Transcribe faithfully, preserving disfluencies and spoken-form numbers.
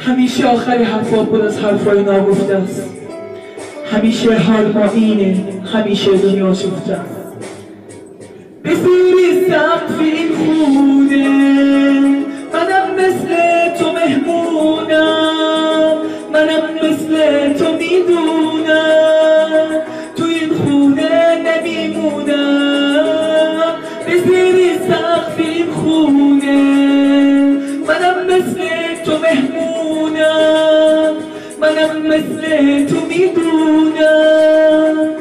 همیشه آخر حرفا پر از حرفای ناگفته است. همیشه حال ما اینه، همیشه دنیا شفته است. به زیر سقف این خونه منم مثل تو مهمونم، منم مثل تو میدونم تو این خونه نمیمونم. به زیر سقف این خونه منم مثل تو مهمونم، منم مثل تو میدونم